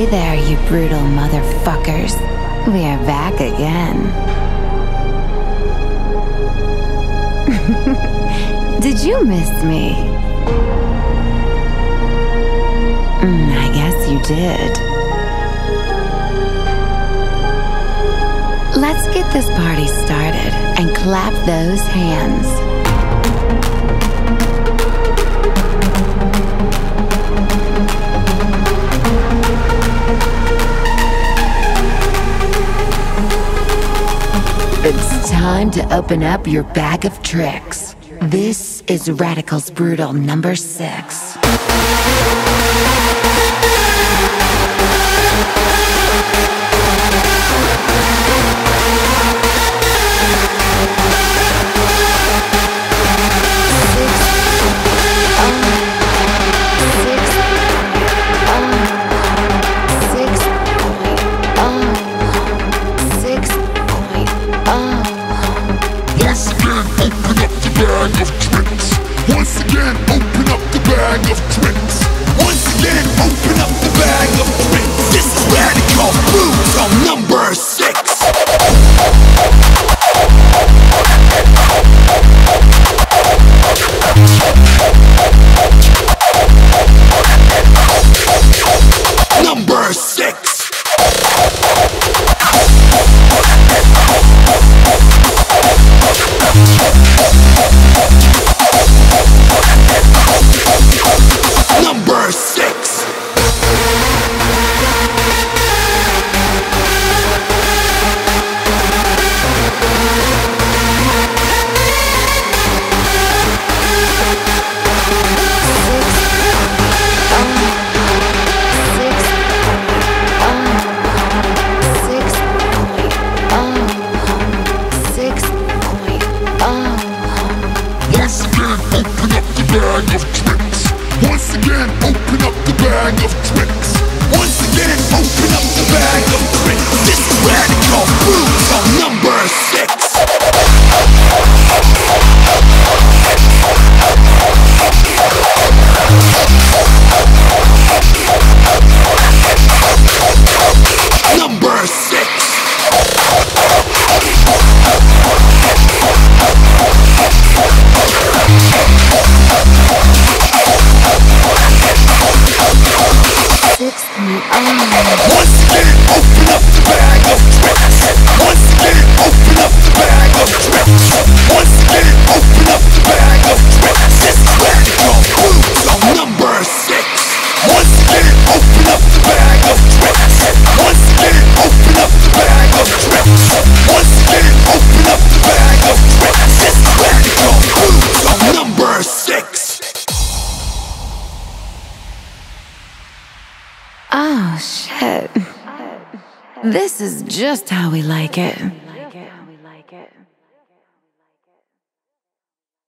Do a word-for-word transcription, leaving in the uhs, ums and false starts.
there, you brutal motherfuckers. We are back again. Did you miss me? Mm, I guess you did. Let's get this party started and clap those hands. It's time to open up your bag of tricks. This is Radical's Brutal number six. Once again, open up the bag of tricks. Once again, open up the bag of tricks. This is Radical Brutal number six. Number six. Number six. Once again, open up the bag of tricks. Once again, open up the bag of tricks. This is Radical Brutal number six. Number six. Once again, open up the bag of tricks. Once again, open up the bag of tricks. Once again, open up the bag of tricks. This is Radical Brutal number six. Once again, open up the bag of tricks. Once again, open up the bag of tricks. Once again, open up the bag of tricks. This is Radical Brutal number six. Oh, shit. This is just how we like it.